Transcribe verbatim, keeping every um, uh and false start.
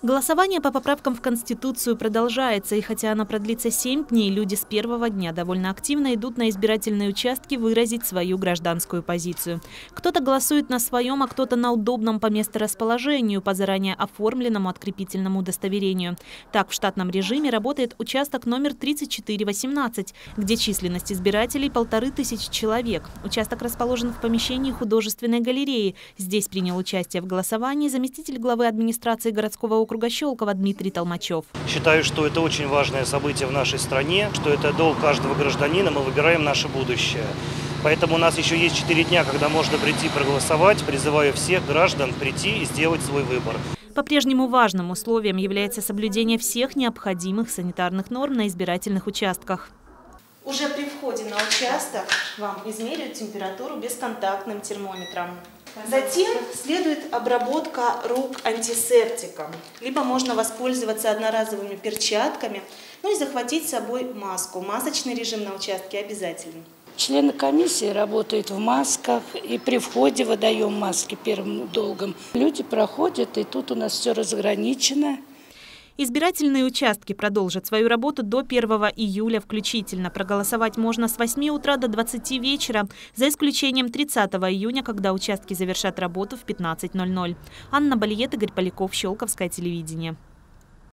Голосование по поправкам в Конституцию продолжается, и хотя оно продлится семь дней, люди с первого дня довольно активно идут на избирательные участки выразить свою гражданскую позицию. Кто-то голосует на своем, а кто-то на удобном по месторасположению, по заранее оформленному открепительному удостоверению. Так, в штатном режиме работает участок номер тридцать четыре восемнадцать, где численность избирателей полторы тысячи человек. Участок расположен в помещении художественной галереи. Здесь принял участие в голосовании заместитель главы администрации городского округа Щелково Дмитрий Толмачев. Считаю, что это очень важное событие в нашей стране, что это долг каждого гражданина, мы выбираем наше будущее. Поэтому у нас еще есть четыре дня, когда можно прийти проголосовать. Призываю всех граждан прийти и сделать свой выбор. По-прежнему важным условием является соблюдение всех необходимых санитарных норм на избирательных участках. Уже при входе на участок вам измеряют температуру бесконтактным термометром. Затем следует обработка рук антисептиком. Либо можно воспользоваться одноразовыми перчатками, ну и захватить с собой маску. Масочный режим на участке обязательный. Члены комиссии работают в масках, и при входе выдаем маски первым долгом. Люди проходят, и тут у нас все разграничено. Избирательные участки продолжат свою работу до первого июля включительно. Проголосовать можно с восьми утра до двадцати вечера, за исключением тридцатого июня, когда участки завершат работу в пятнадцать ноль ноль. Анна Балиет, Игорь Поляков, Щелковское телевидение.